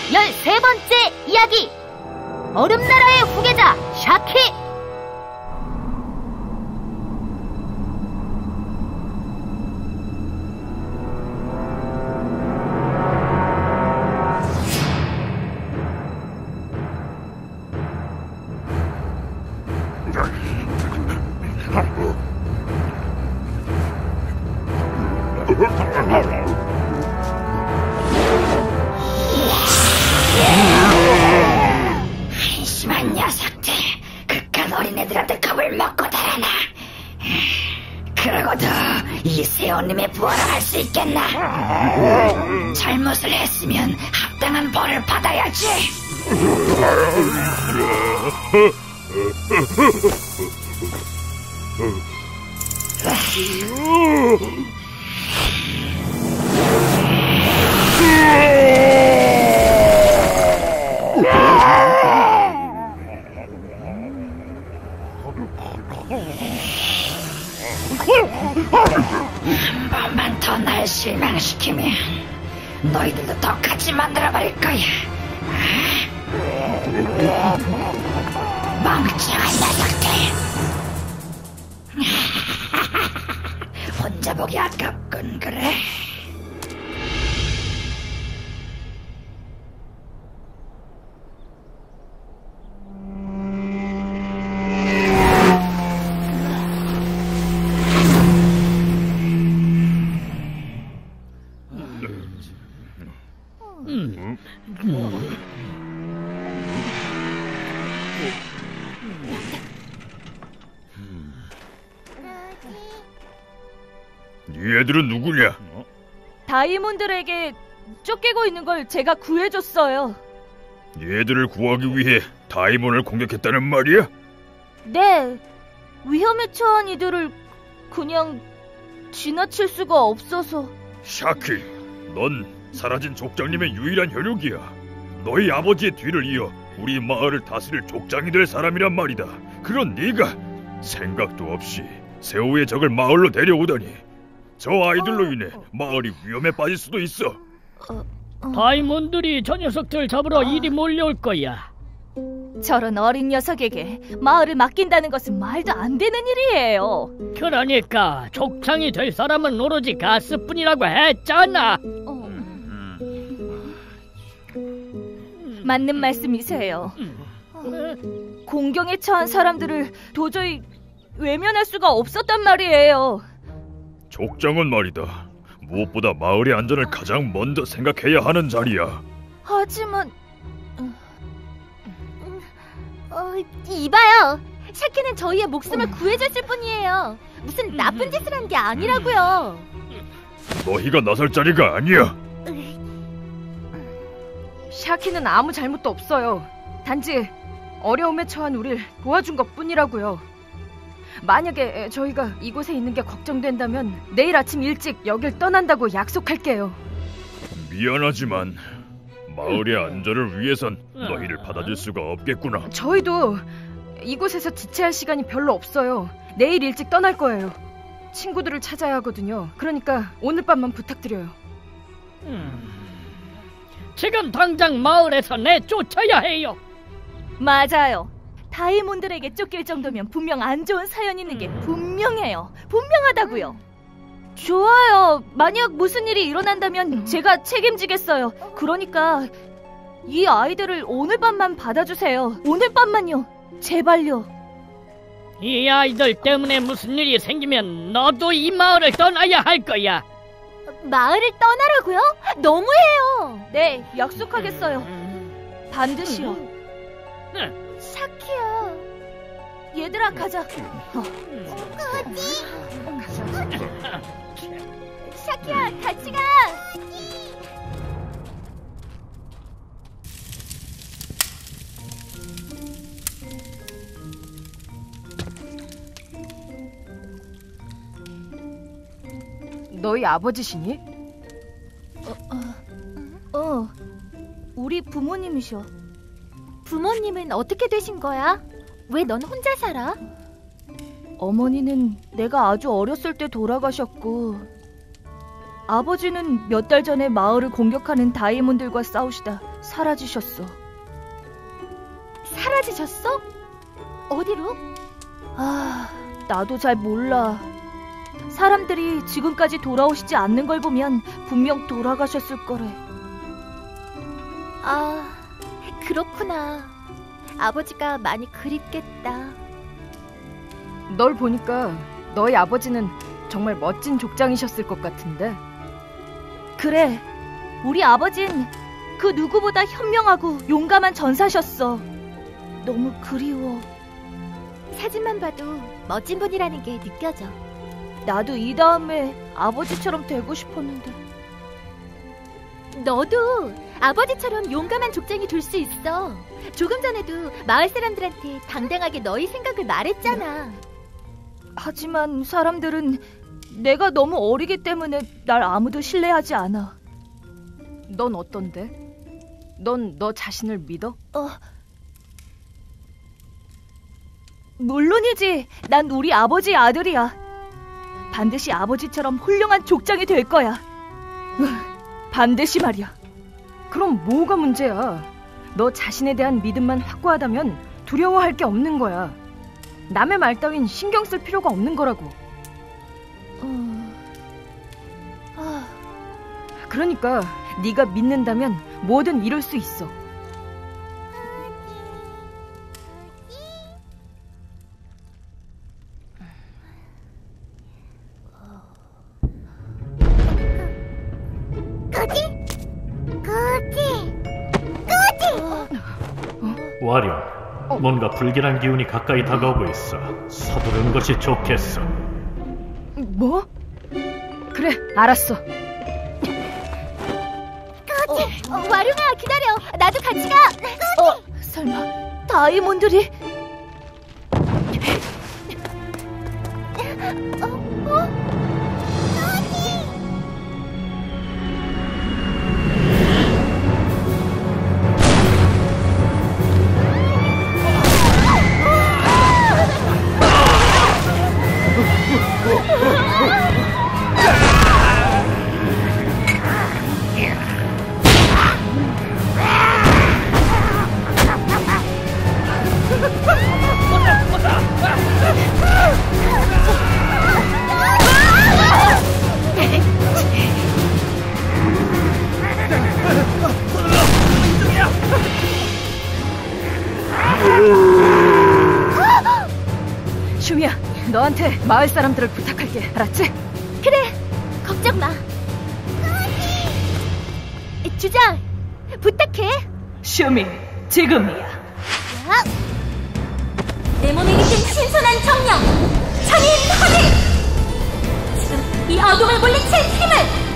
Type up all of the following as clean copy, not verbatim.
13번째 이야기, 얼음나라의 후계자 샤키. 한심한 녀석들, 극한 어린애들한테 겁을 먹고 달아나. 그러고도 이 세오님의 부하를 할 수 있겠나? 잘못을 했으면 합당한 벌을 받아야지. 한 번만 더 날 실망시키면 너희들도 똑같이 만들어버릴 거야. 멍청한 녀석들. 혼자 보기 아깝군, 그래? 이 애들은 누구냐? 다이몬들에게 쫓기고 있는 걸 제가 구해줬어요. 이 애들을 구하기 위해 다이몬을 공격했다는 말이야? 네, 위험에 처한 이들을 그냥 지나칠 수가 없어서. 샤키, 넌 사라진 족장님의 유일한 혈육이야. 너희 아버지의 뒤를 이어 우리 마을을 다스릴 족장이 될 사람이란 말이다. 그런 네가 생각도 없이 세오의 적을 마을로 데려오다니. 저 아이들로 인해 마을이 위험에 빠질 수도 있어. 다이몬들이 저 녀석들 잡으러 이리 몰려올 거야. 저런 어린 녀석에게 마을을 맡긴다는 것은 말도 안 되는 일이에요. 그러니까 족장이 될 사람은 오로지 가스뿐이라고 했잖아. 맞는 말씀이세요. 공경에 처한 사람들을 도저히 외면할 수가 없었단 말이에요. 족장은 말이다, 무엇보다 마을의 안전을 가장 먼저 생각해야 하는 자리야. 하지만 이봐요, 샤키는 저희의 목숨을 구해줬을 뿐이에요. 무슨 나쁜 짓을 한 게 아니라고요. 너희가 나설 자리가 아니야. 샤키는 아무 잘못도 없어요. 단지 어려움에 처한 우릴 도와준 것뿐이라고요. 만약에 저희가 이곳에 있는 게 걱정된다면 내일 아침 일찍 여길 떠난다고 약속할게요. 미안하지만 마을의 안전을 위해선 너희를 받아줄 수가 없겠구나. 저희도 이곳에서 지체할 시간이 별로 없어요. 내일 일찍 떠날 거예요. 친구들을 찾아야 하거든요. 그러니까 오늘 밤만 부탁드려요. 지금 당장 마을에서 내쫓아야 해요. 맞아요. 다이몬들에게 쫓길 정도면 분명 안 좋은 사연이 있는 게 분명해요. 분명하다고요. 좋아요. 만약 무슨 일이 일어난다면 제가 책임지겠어요. 그러니까 이 아이들을 오늘 밤만 받아주세요. 오늘 밤만요. 제발요. 이 아이들 때문에 무슨 일이 생기면 너도 이 마을을 떠나야 할 거야. 마을을 떠나라고요? 너무해요. 네, 약속하겠어요. 반드시요. 샤키야. 얘들아, 가자. 샤키야, 같이 가. 너희 아버지시니? 우리 부모님이셔. 부모님은 어떻게 되신 거야? 왜 넌 혼자 살아? 어머니는 내가 아주 어렸을 때 돌아가셨고 아버지는 몇 달 전에 마을을 공격하는 다이몬들과 싸우시다 사라지셨어. 사라지셨어? 어디로? 나도 잘 몰라. 사람들이 지금까지 돌아오시지 않는 걸 보면 분명 돌아가셨을 거래. 그렇구나. 아버지가 많이 그립겠다. 널 보니까 너희 아버지는 정말 멋진 족장이셨을 것 같은데. 그래, 우리 아버진 그 누구보다 현명하고 용감한 전사셨어. 너무 그리워. 사진만 봐도 멋진 분이라는 게 느껴져. 나도 이 다음에 아버지처럼 되고 싶었는데. 너도 아버지처럼 용감한 족장이 될 수 있어. 조금 전에도 마을 사람들한테 당당하게 너희 생각을 말했잖아. 하지만 사람들은 내가 너무 어리기 때문에 날 아무도 신뢰하지 않아. 넌 어떤데? 넌 너 자신을 믿어? 물론이지. 난 우리 아버지의 아들이야. 반드시 아버지처럼 훌륭한 족장이 될 거야. 반드시 말이야. 그럼 뭐가 문제야? 너 자신에 대한 믿음만 확고하다면 두려워할 게 없는 거야. 남의 말 따윈 신경 쓸 필요가 없는 거라고. 그러니까 네가 믿는다면 뭐든 이룰 수 있어. 와룡, 뭔가 불길한 기운이 가까이 다가오고 있어. 서두르는 것이 좋겠어. 뭐? 그래, 알았어. 와룡아, 기다려. 나도 같이 가. 설마 다이몬들이? 슈미야, 너한테 마을 사람들을 부탁할게. 알았지? 그래, 걱정 마. 주장, 부탁해. 슈미, 지금이야. 내 몸에 있는 신선한 정령, 천인 허리. 지금 이 어둠을 물리칠 힘을.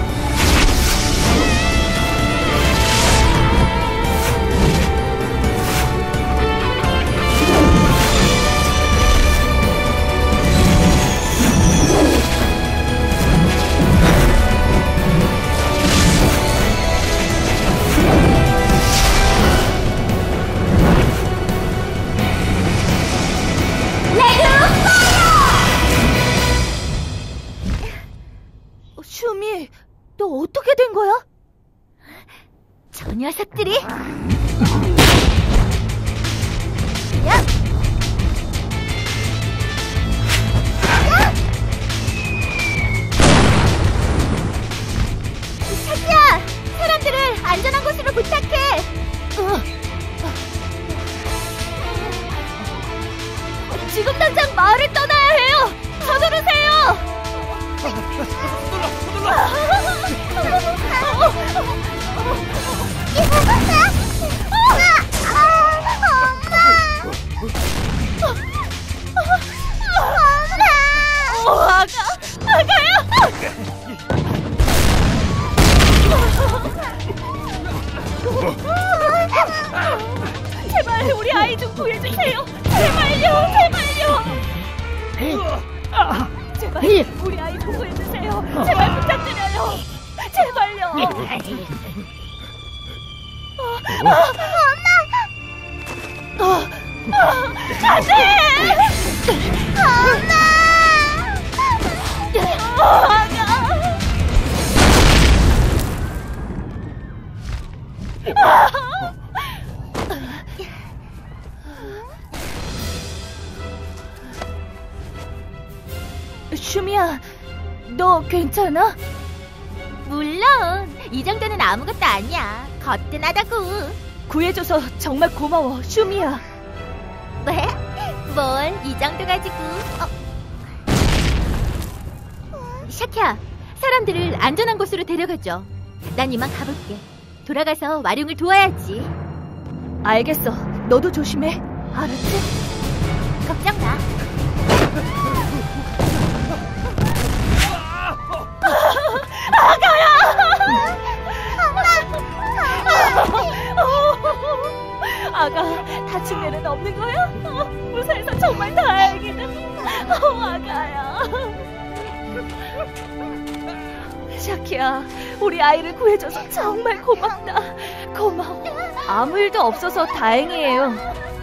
슈미, 너 어떻게 된 거야? 저 녀석들이. 차지야, 사람들을 안전한 곳으로 부탁해. 지금 당장 마을을 떠나야 해요. 서두르세요. 제발 우리 아이 좀 구해주세요. 제발요, 제발 우리 아이 좀 구해주세요. 제발 부탁드려요. 제발요. 안돼. 슈미야, 너 괜찮아? 물론 이 정도는 아무것도 아니야. 거뜬하다고. 구해줘서 정말 고마워, 슈미야. 왜? 뭘 이 정도 가지고. 샤키야, 사람들을 안전한 곳으로 데려가줘. 난 이만 가볼게. 돌아가서 와룡을 도와야지. 알겠어. 너도 조심해. 알았지? 걱정 마. 아가, 다친 데는 없는 거야? 무사해서 정말 다행이다. 아가야. 샤키야, 우리 아이를 구해줘서 정말 고맙다. 고마워. 아무 일도 없어서 다행이에요.